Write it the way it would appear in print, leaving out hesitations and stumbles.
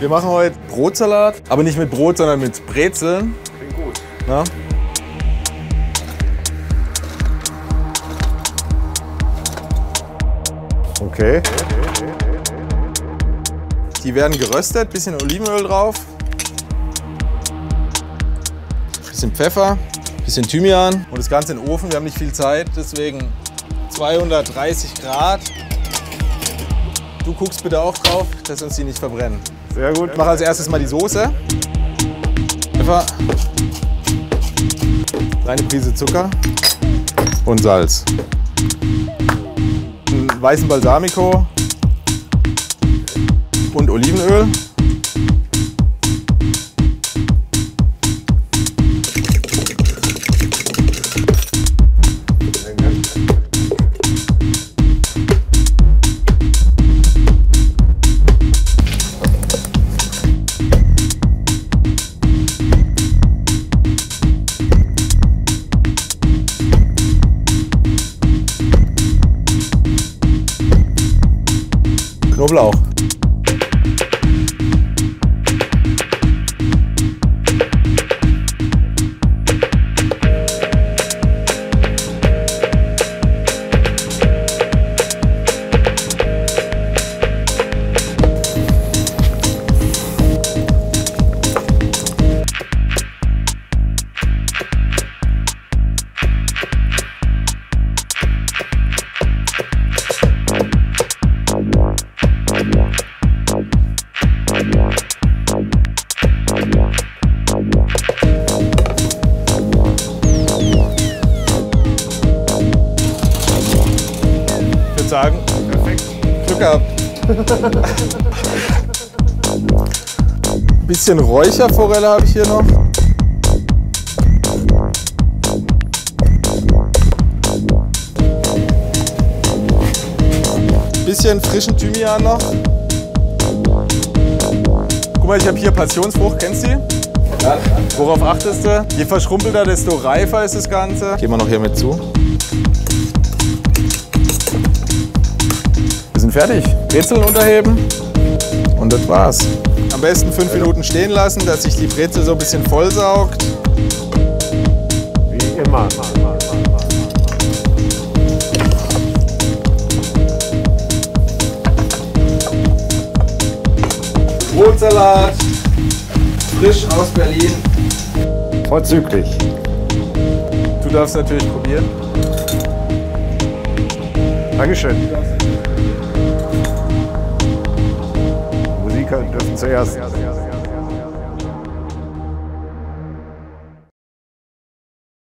Wir machen heute Brotsalat, aber nicht mit Brot, sondern mit Brezeln. Klingt gut. Na? Okay. Die werden geröstet, bisschen Olivenöl drauf, bisschen Pfeffer, bisschen Thymian und das Ganze in den Ofen. Wir haben nicht viel Zeit, deswegen 230 Grad. Du guckst bitte auch drauf, dass uns die nicht verbrennen. Sehr gut. Ich mache als erstes mal die Soße. Pfeffer, kleine Prise Zucker und Salz. Einen weißen Balsamico und Olivenöl. Knoblauch. Ich würde sagen, perfekt. Glück gehabt. Ein bisschen Räucherforelle habe ich hier noch. Ein bisschen frischen Thymian noch. Guck mal, ich habe hier Passionsfrucht, kennst du die? Ja. Worauf achtest du? Je verschrumpelter, desto reifer ist das Ganze. Gehen wir noch hier mit zu. Wir sind fertig. Brezeln unterheben und das war's. Am besten 5 Minuten stehen lassen, dass sich die Brezel so ein bisschen vollsaugt. Wie immer. Brotsalat, frisch aus Berlin. Vorzüglich. Du darfst natürlich probieren. Dankeschön. Musiker dürfen zuerst.